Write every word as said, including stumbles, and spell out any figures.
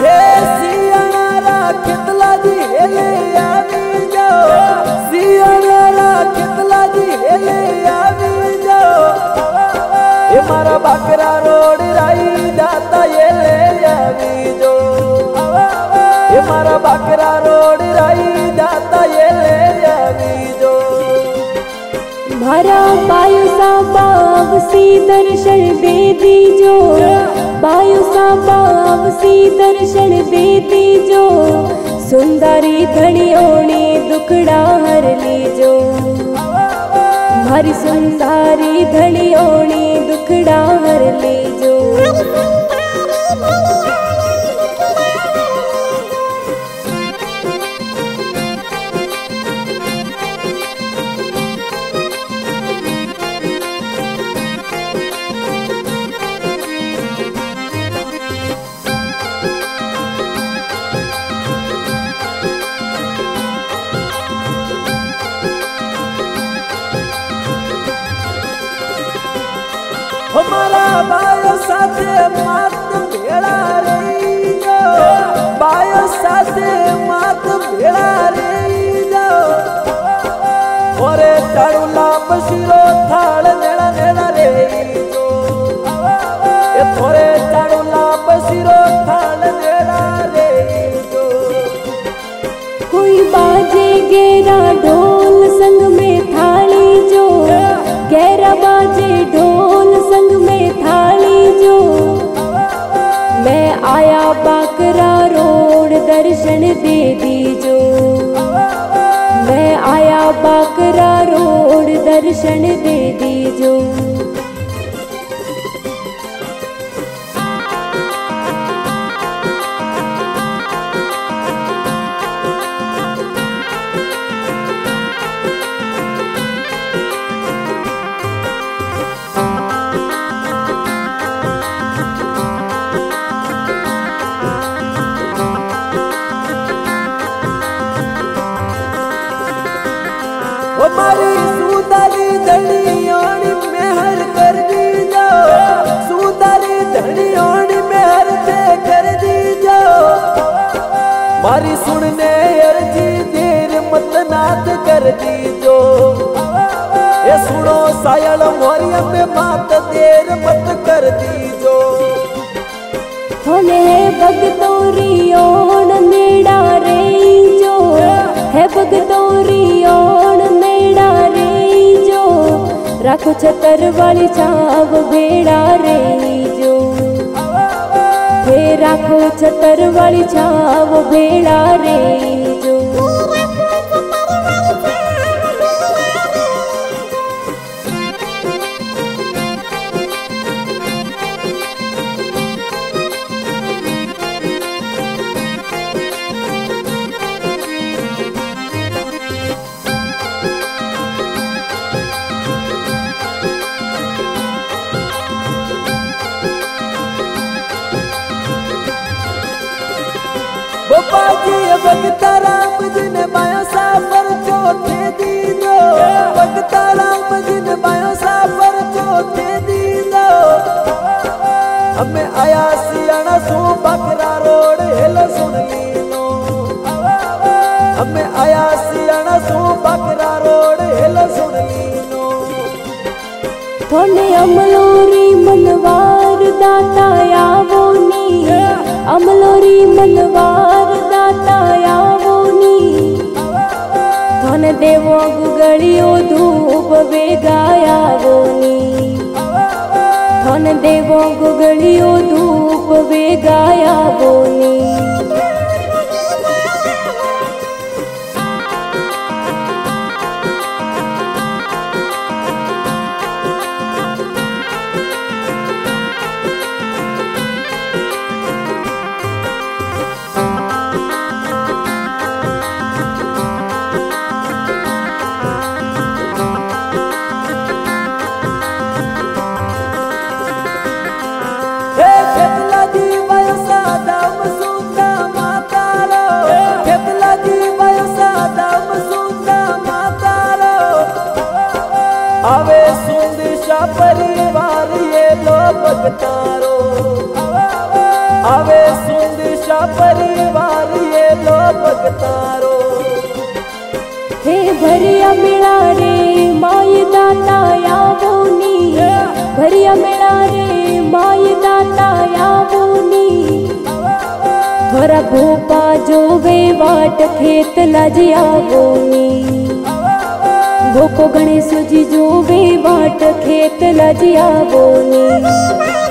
हे Sierra खितला जी हेले आवी जाओ, सियारा खितला जी हेले आवी जाओ। ये मारा बकरा रोड राई जाता ये ले आवी जो, ये मारा बकरा रोड राई जाता ये ले आवी जो। मारा बायु सा बाव सी दर्शन दे दीजो, बायु सा बाव सी दर्शन दे दीजो। सुंदरी धड़ियोनी दुखड़ा हर लीजो, मारी सुंदरी धड़ियोनी दुखड़ा हर लीजो। हमारा बायो साथे मात भेड़ा रही जो, बायो साथे मात भेड़ा रही जो। ओरे चाड़ूला बशीरो थाल नेड़ा नेड़ा रही जो, ये थोरे चाड़ूला बशीरो थाल नेड़ा रही जो। कोई बाजे गेरा ढोल संग में थाली जो, गेरा बाजे ढोल संग में थाली जो। मैं आया बाकरा रोड दर्शन दे दीजो, मैं आया बाकरा रोड दर्शन दे दीजो। हमारी सुंदरी धड़ियोनी मेहर कर दी जाओ, सुंदरी धड़ियोनी मेहर से कर दी जाओ। मारी सुनने अर्जी देर मत नाथ कर दी जो, ये सुनो सायल मोरिया में मात देर मत कर दी जो। होने भगतोरी ओण नेड़ा रे जो, है भगतोरी ओण नेड़ा रे जो। राखो छतर वाली छाव भेड़ा रे जो, हे राखो छतर वाली छाव भेड़ा रे जो। बाजी भगता राम जी ने बायो साफर चौथे दी दो, भगता राम जी ने बायो साफर चौथे दी दो। हमें आया सियाना सू बकरा रोड हेलो सुन ली नो, हमें आया सियाना सू बकरा रोड हेलो सुन ली नो। थोने अमलोरी मनवार दाता आवोनी, अमलोरी मनवार दाता आवोनी। थोन देवो गुगलियो धूप वेगायावोनी, थोन देवो गुगलियो धूप वेगायावोनी। खितला जी बायो सा दाम परिवार ये लो भगतारो। हे भरिया मेला रे माय दाता आवोनी, भरिया मेला रे माय दाता आवोनी। थोड़ा भोपा जो वे वाट खेत लज आवोनी, भोपो गणेश जी जो वे वाट खेत लज आवोनी।